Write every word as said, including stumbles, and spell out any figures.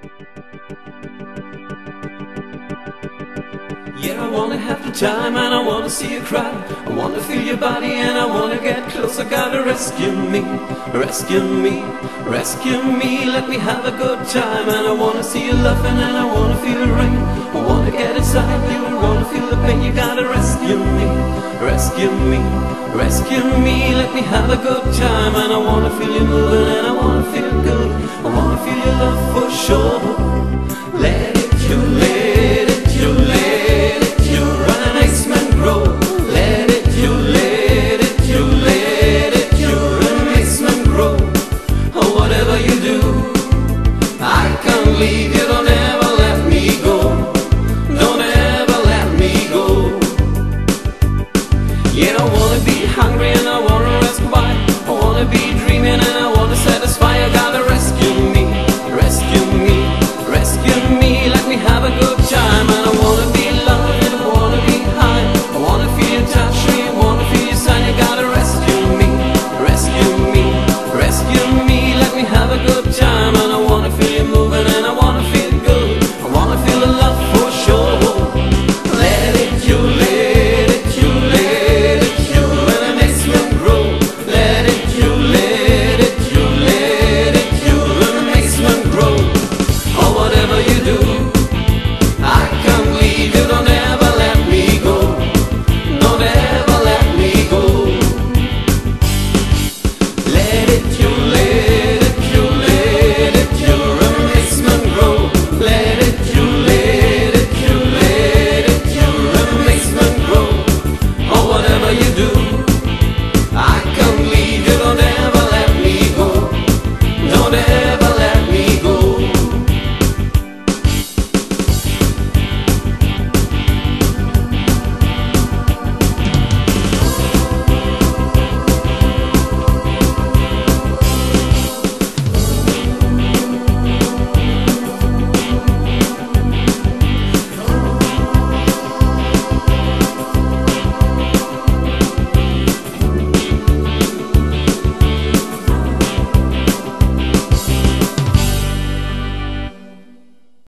Yeah, I wanna have the time and I wanna see you cry. I wanna feel your body and I wanna get close. I gotta rescue me, rescue me, rescue me. Let me have a good time and I wanna see you laughing and I wanna feel the rain. I wanna get inside you and wanna feel the pain. You gotta rescue me, rescue me, rescue me. Let me have a good time and I wanna feel you moving and I wanna feel good. I wanna feel your love for sure. Let it, you let it, you let it, you run an X-Men grow. Let it, you let it, you let it, you run an X-Men grow. Oh, whatever you do, I can't leave you. Don't ever let me go. Don't ever let me go. Yeah, I wanna be hungry and I wanna ask why. I wanna be dreaming and I